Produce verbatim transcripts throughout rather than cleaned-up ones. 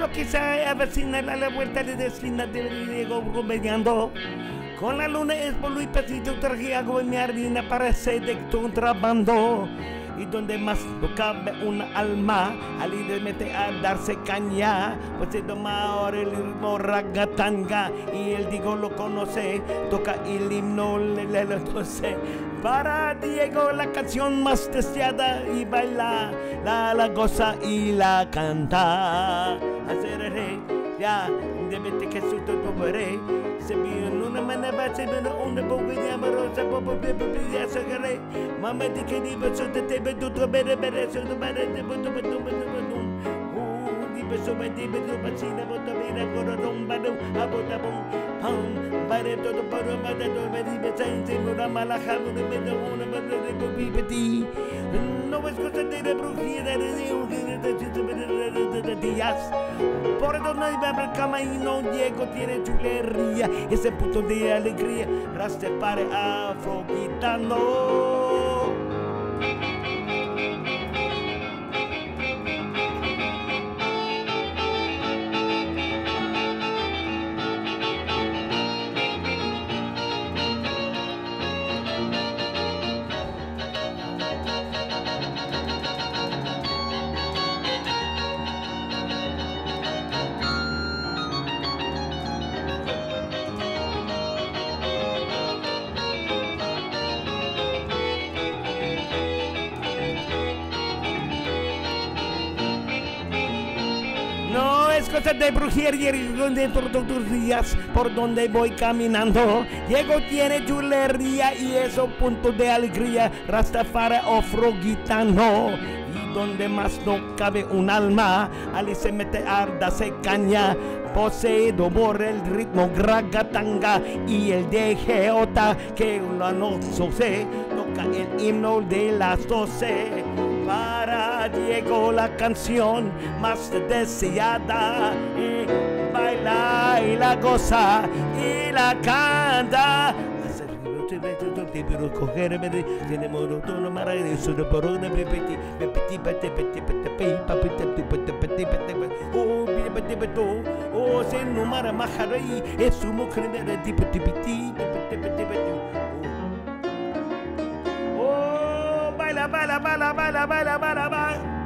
lo que se avecina a la vuelta de esquina de Diego Romeriando. Con la luna es por Luis Pesito, traje agua en mi harina parece de contrabando. Y donde más no cabe una alma, al ir mete a darse caña, pues se toma ahora el ritmo ragatanga, y él digo lo conoce, toca el himno, le, le lo conoce. Para Diego la canción más deseada, y baila, la, la goza y la canta. Hacer el rey, ya, de que su todo veré. Se vio una manera, se vio una boca de amorosa, popo, pepe, ya se agarré. Mamá di que di beso de te beto, tu bere, bere, so tu bere, te beto, beto, beto, beto. Oh, di beso, di beso, bacina, bota, bera, corazón, bado, abota, bom, pam, bare, todo, paro, bada, todo, bedi, besa, se mura, mala, jabo, de beto, una, bada, de popi, peti. No es cosa de brujía, de Dios, de días. Por eso no hay cama y no llego, tiene chulería. Ese punto de alegría, Rastafari afro gitano. No es cosa de brujería dentro de tus días, por donde voy caminando. Llego, tiene chulería y eso punto de alegría. Rastafari afro gitano. Y donde más no cabe un alma, ali se mete arda, se caña. Poseído por el ritmo ragatanga y el de Geota que la noche se toca el himno de las doce. Para Diego la canción más deseada, y baila y la goza y la canta. Coger tenemos todo maravilloso de por una pepiti pepiti pete pete pete pete pete pete pete pete oh pete pete oh se no mara maharai es su mujer de tipo tipiti pete pete pete oh baila baila baila baila baila baila baila.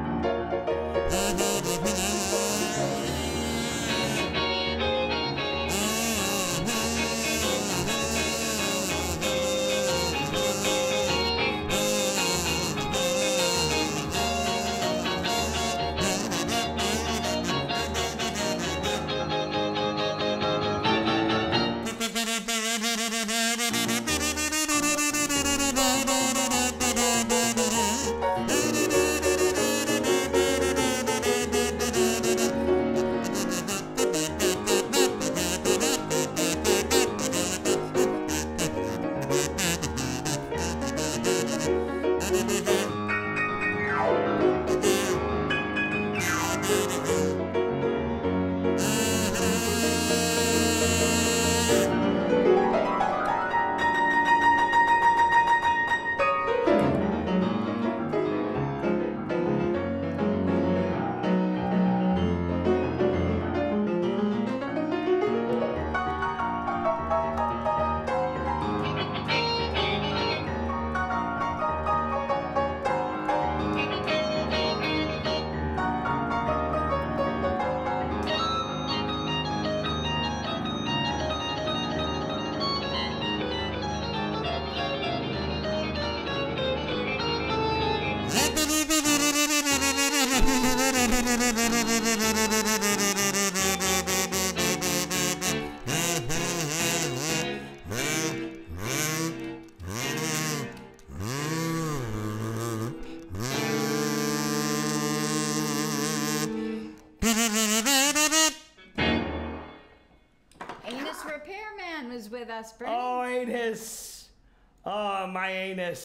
Anus Repairman was with us, Bernie. Oh, anus. Oh, my anus.